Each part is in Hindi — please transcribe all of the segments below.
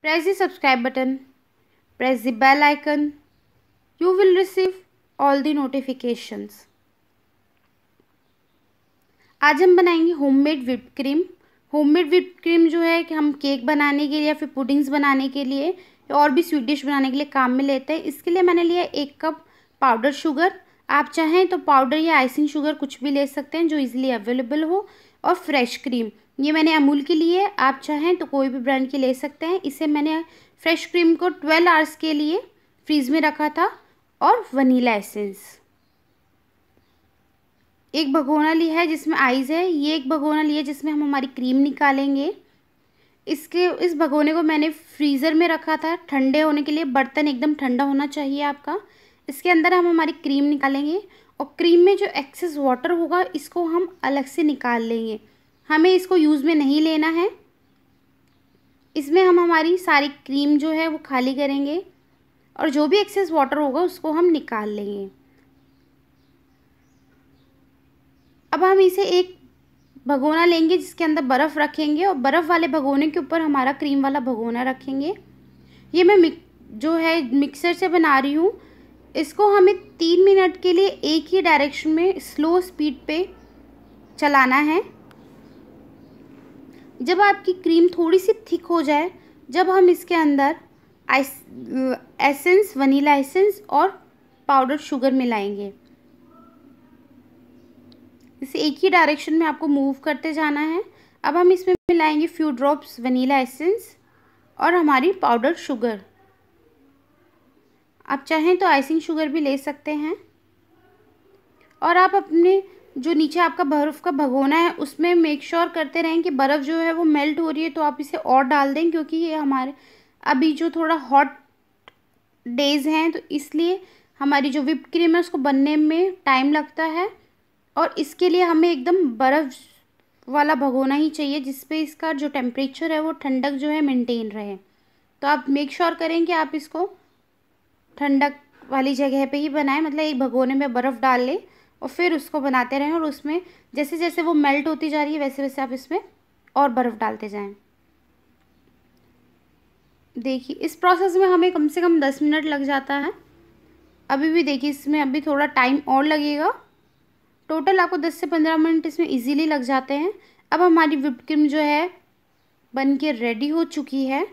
Press the subscribe button. Press the bell icon. You will receive all the notifications. आज हम बनाएंगे homemade whipped cream. Homemade whipped cream जो है कि हम केक बनाने के लिए या फिर पुडिंग्स बनाने के लिए और भी स्वीट डिश बनाने के लिए काम में लेते हैं। इसके लिए मैंने लिया 1 कप पाउडर शुगर। आप चाहें तो पाउडर या आइसिंग शुगर कुछ भी ले सकते हैं जो इजीली अवेलेबल हो। और फ्रेश क्रीम, ये मैंने अमूल की ली है, आप चाहें तो कोई भी ब्रांड की ले सकते हैं। इसे मैंने फ्रेश क्रीम को 12 आवर्स के लिए फ्रीज में रखा था। और वनीला एसेंस, एक भगोना लिया है जिसमें आइस है। ये एक भगोना लिया है जिसमें हम हमारी क्रीम निकालेंगे। इस भगोने को मैंने फ्रीज़र में रखा था ठंडे होने के लिए। बर्तन एकदम ठंडा होना चाहिए आपका। इसके अंदर हम हमारी क्रीम निकालेंगे और क्रीम में जो एक्सेस वाटर होगा इसको हम अलग से निकाल लेंगे। हमें इसको यूज़ में नहीं लेना है। इसमें हम हमारी सारी क्रीम जो है वो खाली करेंगे और जो भी एक्सेस वाटर होगा उसको हम निकाल लेंगे। अब हम इसे एक भगोना लेंगे जिसके अंदर बर्फ़ रखेंगे और बर्फ़ वाले भगोने के ऊपर हमारा क्रीम वाला भगोना रखेंगे। ये मैं जो है मिक्सर से बना रही हूँ। इसको हमें 3 मिनट के लिए एक ही डायरेक्शन में स्लो स्पीड पे चलाना है। जब आपकी क्रीम थोड़ी सी थिक हो जाए, जब हम इसके अंदर एसेंस, वनीला एसेंस और पाउडर शुगर मिलाएंगे। इसे एक ही डायरेक्शन में आपको मूव करते जाना है। अब हम इसमें मिलाएंगे फ्यू ड्रॉप्स वनीला एसेंस और हमारी पाउडर शुगर। आप चाहें तो आइसिंग शुगर भी ले सकते हैं। और आप अपने जो नीचे आपका बर्फ़ का भगोना है उसमें मेक श्योर करते रहें कि बर्फ़ जो है वो मेल्ट हो रही है। तो आप इसे और डाल दें क्योंकि ये हमारे अभी जो थोड़ा हॉट डेज़ हैं तो इसलिए हमारी जो व्हिप्ड क्रीम है उसको बनने में टाइम लगता है। और इसके लिए हमें एकदम बर्फ़ वाला भगोना ही चाहिए जिस पे इसका जो टेम्परेचर है वो ठंडक जो है मेंटेन रहे। तो आप मेक श्योर करें कि आप इसको ठंडक वाली जगह पे ही बनाएं, मतलब एक भगोने में बर्फ़ डाल लें और फिर उसको बनाते रहें। और उसमें जैसे जैसे वो मेल्ट होती जा रही है वैसे वैसे आप इसमें और बर्फ़ डालते जाएं। देखिए इस प्रोसेस में हमें कम से कम 10 मिनट लग जाता है। अभी भी देखिए इसमें अभी थोड़ा टाइम और लगेगा। टोटल आपको 10 से 15 मिनट इसमें इजीली लग जाते हैं। अब हमारी व्हिप्ड क्रीम जो है बन के रेडी हो चुकी है।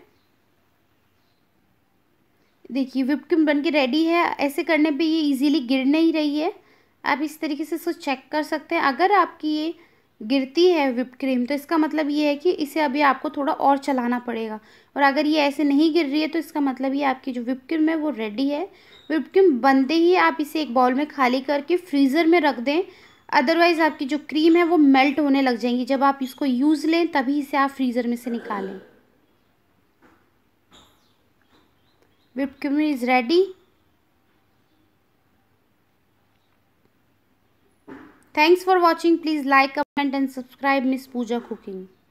देखिए व्हिप्ड क्रीम बन के रेडी है। ऐसे करने पे ये इजीली गिर नहीं रही है। आप इस तरीके से इसको चेक कर सकते हैं। अगर आपकी ये गिरती है व्हिप्ड क्रीम तो इसका मतलब ये है कि इसे अभी आपको थोड़ा और चलाना पड़ेगा। और अगर ये ऐसे नहीं गिर रही है तो इसका मतलब ये आपकी जो व्हिप्ड क्रीम है वो रेडी है। व्हिप्ड क्रीम बनते ही आप इसे एक बाउल में खाली करके फ्रीज़र में रख दें। अदरवाइज़ आपकी जो क्रीम है वो मेल्ट होने लग जाएंगी। जब आप इसको यूज़ लें तभी इसे आप फ्रीज़र में से निकालें। Whipped cream is ready. Thanks for watching. Please like, comment and subscribe Miss Pooja Cooking.